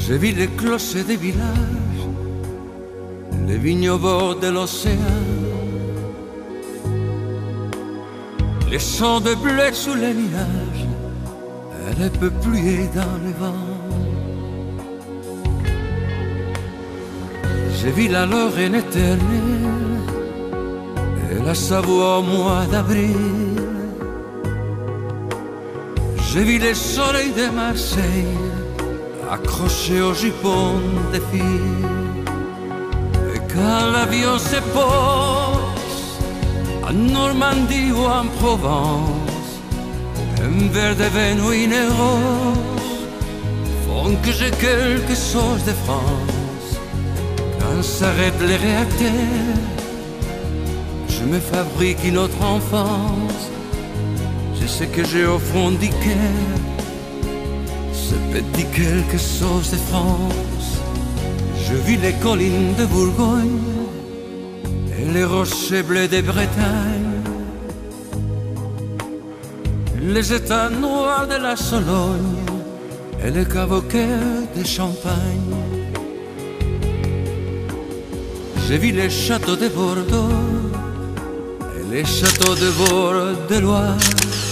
J'ai vu les clochers des villages, les vignes au bord de l'océan, les champs de blé sous les nuages, et les peupliers dans le vent. J'ai vu la Lorraine éternelle et la Savoie au mois d'avril. J'ai vu les soleils de Marseille accrochés au jupon des filles. Et quand l'avion se pose en Normandie ou en Provence, un verre de vin ou une rose font que j'ai quelque chose de France. Quand s'arrêtent les réacteurs, je me fabrique une autre enfance. Je sais que j'ai au fond du cœur ce petit quelque chose de France. Je vis les collines de Bourgogne et les rochers bleus de Bretagne, les états noirs de la Sologne et les caves au cœur de Champagne. J'ai vu les châteaux de Bordeaux et les châteaux de Bord-de-Loire,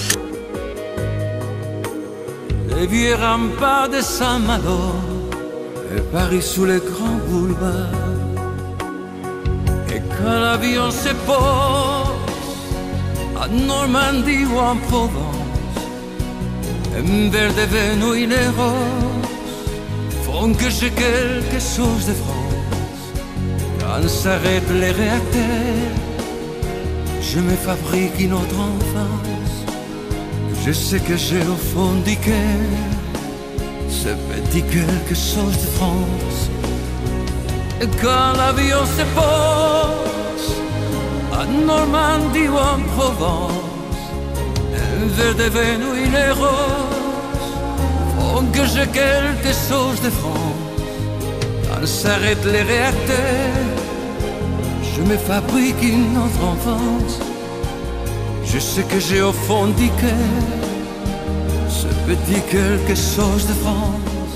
les vieux remparts de Saint-Malo et Paris sous les grands boulevards. Et quand l'avion se pose en Normandie ou en Provence, un verre de vin ou une rose font que j'ai quelque chose de France. Quand s'arrêtent les réacteurs, je me fabrique une autre enfance. Je sais que j'ai au fond du cœur ce petit quelque chose de France. Et quand l'avion se pose en Normandie ou en Provence, un verre de vin ou une rose font que j'ai quelque chose de France. Quand s'arrêtent les réacteurs, je me fabrique une autre enfance. Je sais que j'ai au fond du cœur ce petit quelque chose de France.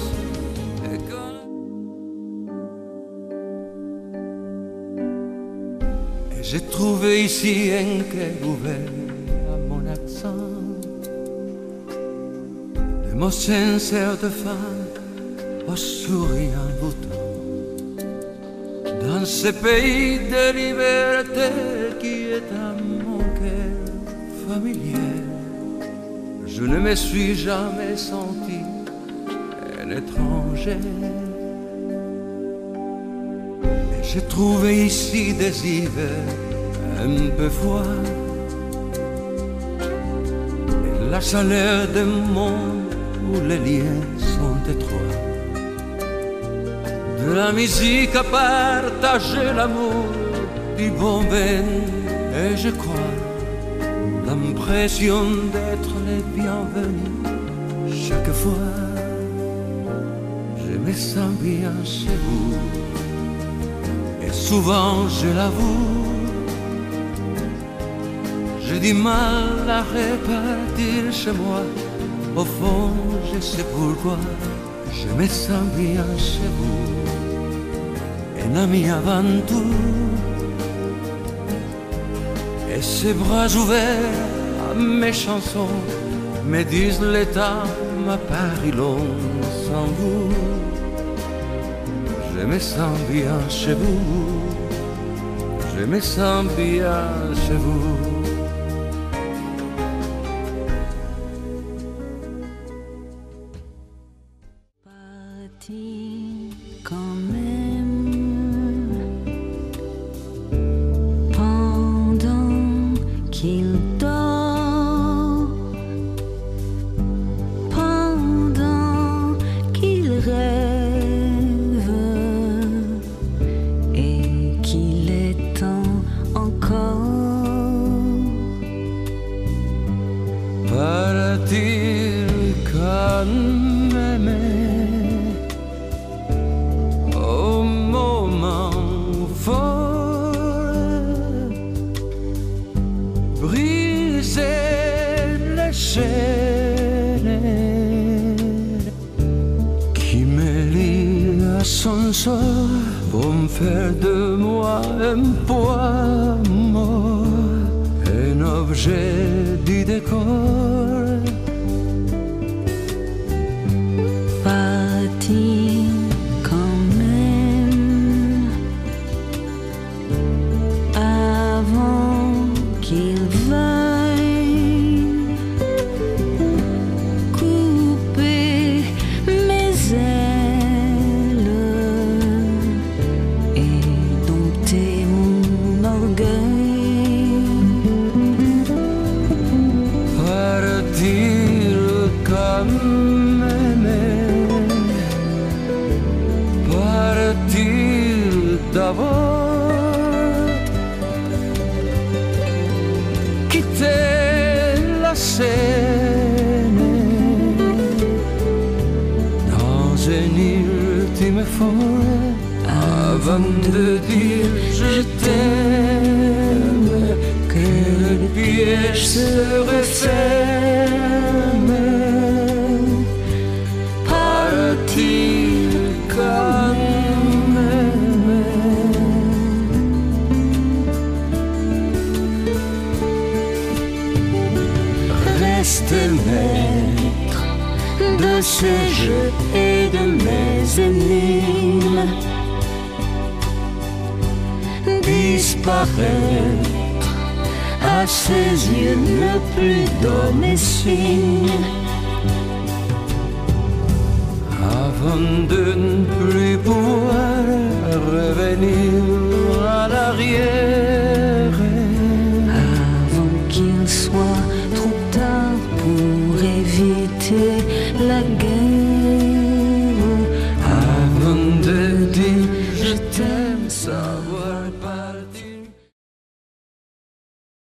Et j'ai trouvé ici un cœur ouvert à mon accent, des mots sincères de femme au sourire bouton. Dans ce pays de liberté qui est à mon cœur familier, je ne me suis jamais senti un étranger. Et j'ai trouvé ici des hivers un peu froids et la chaleur d'un monde où les liens sont étroits. De la musique à partager l'amour du bon vin, et je crois l'impression d'être les bienvenus. Chaque fois, je me sens bien chez vous, et souvent, je l'avoue, j'ai du mal à repartir chez moi. Au fond, je sais pourquoi, je me sens bien chez vous, un ami avant tout. Et ses bras ouverts à mes chansons me disent le temps m'a paru long sans vous. Je me sens bien chez vous, je me sens bien chez vous. Parti quand même pendant qu'il dort, pendant qu'il rêve et qu'il est temps encore un sort pour me faire de moi un poids mort, un objet du décor. Parti quand même avant qu'il veuille couper mes ailes et dompter mon orgueil. Partir comme d'abord, quitter la scène dans un ultime effort avant de dire je t'aime, que le piège se referme. Partir quand reste maître de ce jeu et de mes énigmes, disparaître à ses yeux, ne plus donner signe, avant de ne plus pouvoir revenir à l'arrière, avant qu'il soit trop tard pour éviter la guerre, avant de dire je t'aime, savoir